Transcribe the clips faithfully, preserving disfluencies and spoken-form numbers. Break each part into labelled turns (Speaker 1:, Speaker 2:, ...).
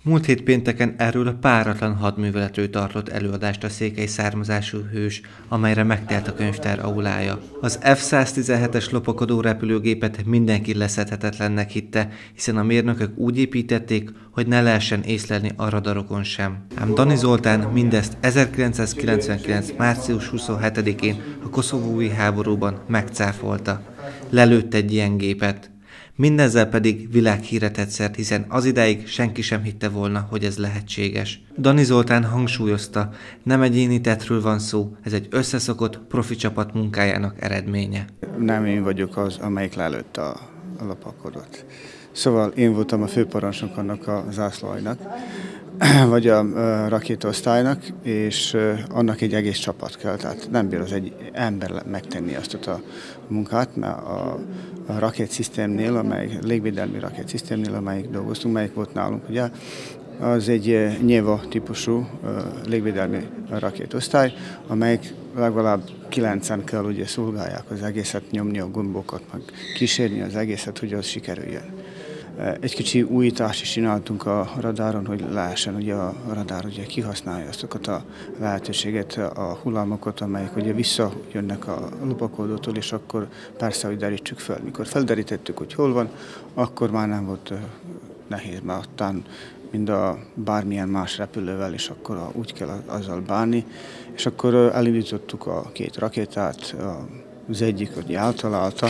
Speaker 1: Múlt hét pénteken erről a páratlan hadműveletről tartott előadást a székely származású hős, amelyre megtelt a könyvtár aulája. Az F száztizenhetes lopakodó repülőgépet mindenki leszedhetetlennek hitte, hiszen a mérnökök úgy építették, hogy ne lehessen észlelni a radarokon sem. Ám Dani Zoltán mindezt ezerkilencszázkilencvenkilenc. március huszonhetedikén a koszovói háborúban megcáfolta. Lelőtt egy ilyen gépet. Mindezzel pedig világhíre tett szert, hiszen az idáig senki sem hitte volna, hogy ez lehetséges. Dani Zoltán hangsúlyozta, nem egyéni tettről van szó, ez egy összeszokott profi csapat munkájának eredménye.
Speaker 2: Nem én vagyok az, amelyik lelőtt a, a lopakodót. Szóval én voltam a főparancsnok annak a zászlóajnak, vagy a, a rakétaosztálynak, és annak egy egész csapat kell. Tehát nem bír az egy ember megtenni azt a munkát, mert a, a rakétszisztémnél, amelyik légvédelmi rakétszisztémnél, amelyik dolgoztunk, melyik volt nálunk, ugye, az egy Nyeva típusú légvédelmi rakétosztály, amelyik legalább kilencen kell ugye szolgálják az egészet, nyomni a gombokat, meg kísérni az egészet, hogy az sikerüljön. Egy kicsi újítást is csináltunk a radáron, hogy lehessen ugye a radár ugye kihasználja azokat a lehetőséget, a hullámokat, amelyek ugye visszajönnek a lopakodótól, és akkor persze, hogy derítsük föl. Mikor felderítettük, hogy hol van, akkor már nem volt nehéz, mert aztán mind a bármilyen más repülővel, és akkor úgy kell azzal bánni. És akkor elindítottuk a két rakétát, az egyik ugye eltalálta,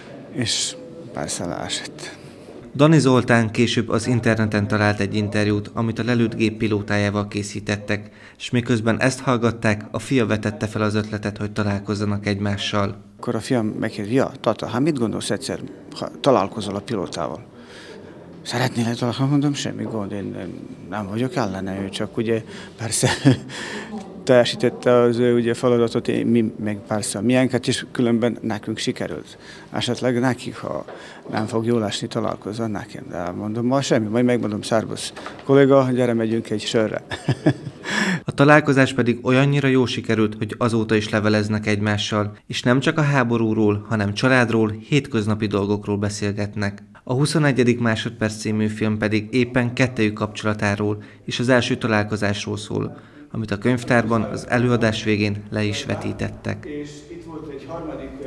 Speaker 2: és persze leesett.
Speaker 1: Dani Zoltán később az interneten talált egy interjút, amit a lelőtt gép pilótájával készítettek, és miközben ezt hallgatták, a fia vetette fel az ötletet, hogy találkozzanak egymással.
Speaker 2: Akkor a fiam megkérdezi, ja, tata, hát mit gondolsz egyszer, ha találkozol a pilótával? Szeretnél találkozni? Mondom, semmi gond, én nem vagyok ellene, ő csak ugye persze teljesítette az ő ugye feladatot, én, mi meg persze a miénket, és különben nekünk sikerült. Esetleg nekik, ha nem fog jól esni, találkozzon nekem. De mondom, ma semmi, majd megmondom, szervusz kolléga, gyere, megyünk egy sörre.
Speaker 1: A találkozás pedig olyannyira jól sikerült, hogy azóta is leveleznek egymással, és nem csak a háborúról, hanem családról, hétköznapi dolgokról beszélgetnek. A huszonegyedik másodperc című film pedig éppen kettejük kapcsolatáról és az első találkozásról szól, amit a könyvtárban az előadás végén le is vetítettek.
Speaker 2: És itt volt egy harmadik